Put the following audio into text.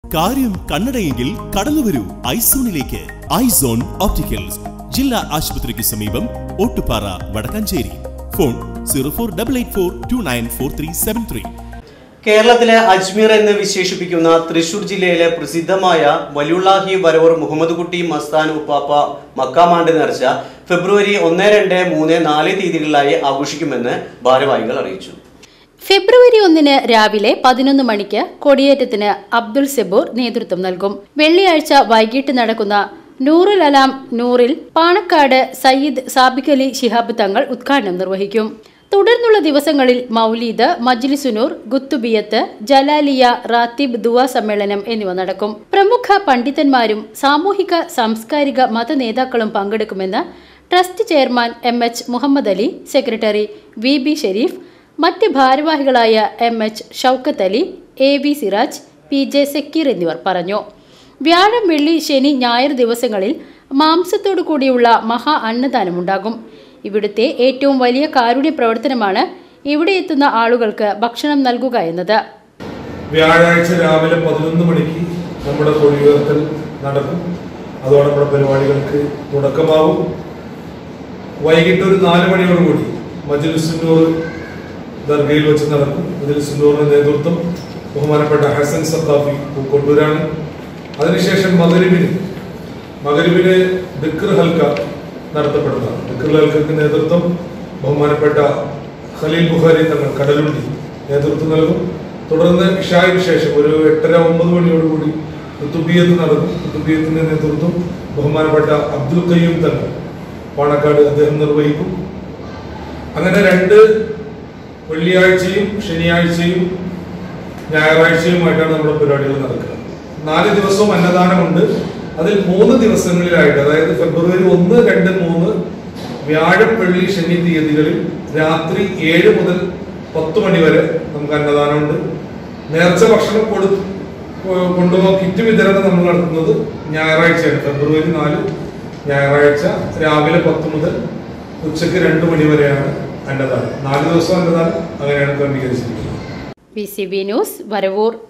കാര്യം കണ്ണടയെങ്കിൽ കടന്നു വരൂ ഐസോണിലേക്ക്. ഐസോൺ ഓപ്റ്റിക്കൽസ്, ജില്ലാ ആശുപത്രിക്ക് സമീപം, ഓട്ടുപാറ, വടക്കാഞ്ചേരി. ഫോൺ 048842944373. കേരളത്തിലെ അജ്മീർ എന്ന് വിശേഷിപ്പിക്കുന്ന തൃശൂർ ജില്ലയിലെ പ്രസിദ്ധമായ വലിയുള്ളാഹി വരവൂർ മുഹമ്മദ് കുട്ടി മസ്താൻ ഉപ്പാപ്പ മക്കാമാണ്ട് നേർച്ച ഫെബ്രുവരി 1, 2, 3, 4 തീയതികളിലായി ആഘോഷിക്കുമെന്ന് ഭാരവാഹികൾ അറിയിച്ചു. ഫെബ്രുവരി 1 രാവിലെ 11 മണിക്ക് കൊടിയേറ്റത്തിന് അബ്ദുൾ സെബൂർ നേതൃത്വം നൽകും. വെള്ളിയാഴ്ച വൈകിട്ട് നടക്കുന്ന നൂറുൽ അലാം നൂറിൽ പാണക്കാട് സയ്യിദ് സാബിഖ് അലി ശിഹാബ് തങ്ങൾ ഉദ്ഘാടനം നിർവഹിക്കും. തുടർന്നുള്ള ദിവസങ്ങളിൽ മൗലീദ്, മജ്ലിസുനൂർ, ഗുത്തുബിയത്ത്, ജലാലിയ, റാത്തിബ്, ദുആ സമ്മേളനം എന്നിവ നടക്കും. പ്രമുഖ പണ്ഡിതന്മാരും സാമൂഹിക സാംസ്കാരിക മത നേതാക്കളും പങ്കെടുക്കുമെന്ന് trust chairman MH Muhammad Ali, secretary VB Sharif, മറ്റ് ഭാരവാഹികളായ MH Shoukath Ali, AV Siraj, PJ Zakir എന്നിവർ പറഞ്ഞു. വ്യാഴം, വെള്ളി, ശനി, ഞായർ ദിവസങ്ങളിൽ മാംസത്തോടു കൂടിയുള്ള മഹാ അന്നദാനമുണ്ടാകും. ഇവിടുത്തെ ഏറ്റവും വലിയ കാരുണ്യ പ്രവർത്തനമാണ് ഇവിടെ എത്തുന്ന ആളുകൾക്ക് ഭക്ഷണം നൽകുക എന്നത്. വ്യാഴാഴ്ച രാവിലെ 11 മണിക്ക് നമ്മുടെ കൊടിയുയർത്തൽ നടക്കും. അതോടെ നമ്മുടെ പരിപാടികൾക്ക് തുടക്കമാവും. വൈകിട്ട് ഒരു 4 മണിയോടുകൂടി മജ്ലിസുന്നൂർ ദർഗയിൽ വെച്ച് നടക്കും. മജ്ലിസുന്നൂറിന്റെ നേതൃത്വം ബഹുമാനപ്പെട്ട ഹസൻ സഖാഫി പൂക്കോട്ടൂരാണ്. അതിനുശേഷം മഗ്‌രിബിന് ദിക്ർ ഹൽക്ക നടത്തപ്പെടുന്നതാണ്. ദിക്ർ ഹൽക്കയ്ക്ക് നേതൃത്വം ബഹുമാനപ്പെട്ട ഖലീൽ ബുഖാരി തങ്ങൾ കടലുണ്ടി നേതൃത്വം നൽകും. തുടർന്ന് ഇശായ്ക്ക് ശേഷം ഒരു 8:30-9 മണിയോടുകൂടി ഖുതുബിയത്ത് നടക്കും. ഖുതുബിയത്തിന്റെ നേതൃത്വം ബഹുമാനപ്പെട്ട അബ്ദുൽ ഖയ്യൂം തങ്ങൾ പാണക്കാട് അദ്ദേഹം നിർവഹിക്കും. അങ്ങനെ 2 വെള്ളിയാഴ്ചയും ശനിയാഴ്ചയും ഞായറാഴ്ചയുമായിട്ടാണ് നമ്മുടെ പരിപാടികൾ നടക്കുക. 4 ദിവസവും അന്നദാനമുണ്ട്. അതിൽ 3 ദിവസങ്ങളിലായിട്ട്, അതായത് ഫെബ്രുവരി 1, 2, 3 വ്യാഴം, വെള്ളി, ശനി തീയതികളിൽ രാത്രി 7 മുതൽ 10 മണി വരെ നമുക്ക് അന്നദാനമുണ്ട്. നേർച്ച ഭക്ഷണം കൊണ്ടുപോകാൻ കിറ്റ് വിതരണം നമ്മൾ നടത്തുന്നത് ഞായറാഴ്ചയാണ്. ഫെബ്രുവരി 4 ഞായറാഴ്ച രാവിലെ 10 മുതൽ ഉച്ചയ്ക്ക് 2 മണി വരെയാണ് അന്നദാനം. 4 ദിവസം അന്നദാനം അങ്ങനെയാണ് ക്രമീകരിച്ചിരിക്കുന്നത്. PCB news, Varavoor.